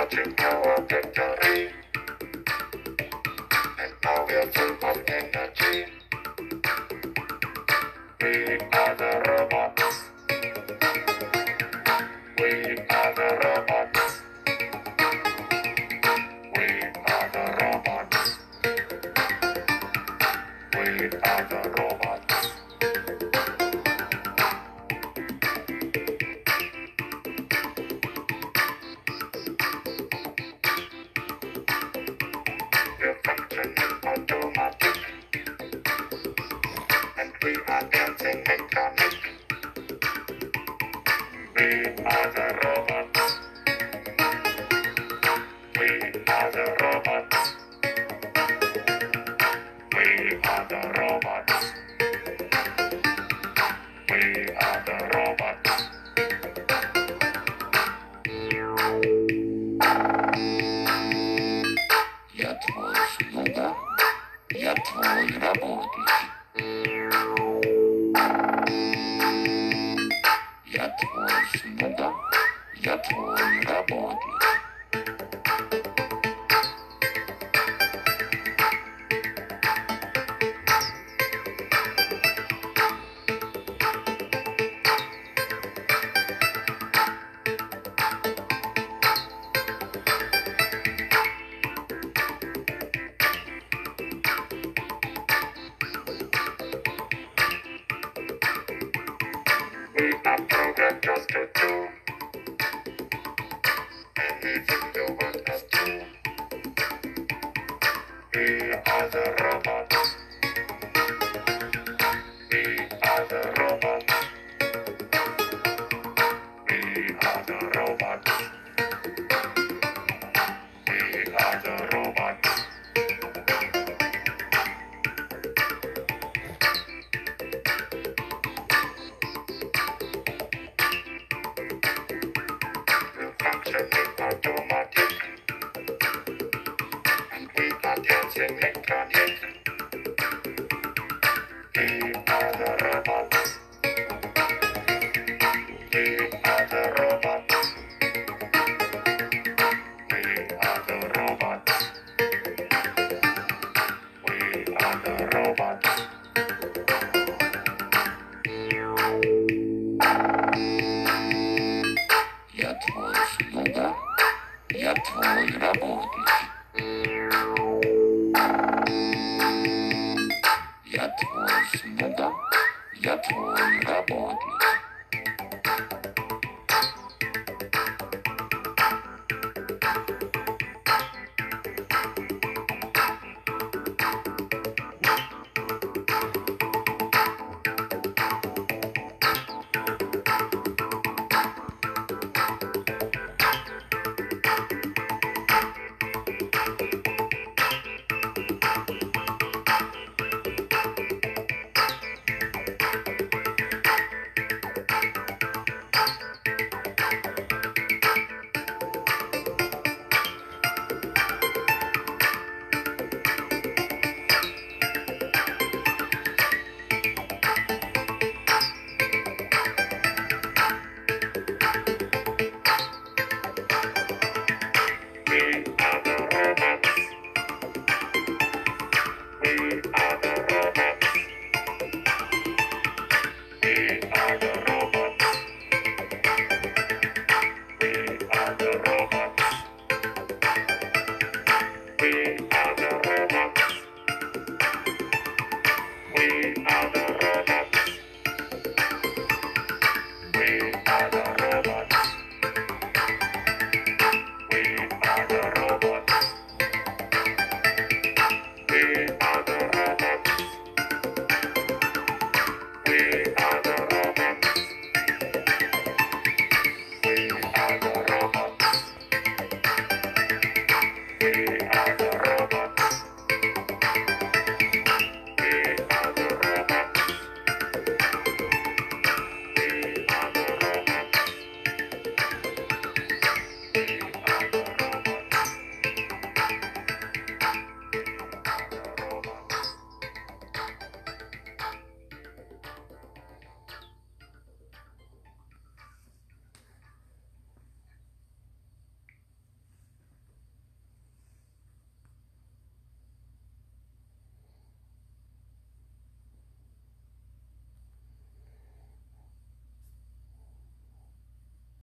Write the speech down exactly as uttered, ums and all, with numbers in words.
watching our victory. And now we're full of energy. We are the robots. We are the robots. We are the robots. We are the robots. We're functioning automatic. And we are dancing mechanic. We are the robots. We are the robots. We are the robots. We are the robots. Я твой слуга, я твой работник. Я твой слуга, я твой работник. We are programmed just to do anything you want us to. We are the robots. We are the robots. We are the robots. We are the robots. We're functioning automatic. And we are dancing mechanic.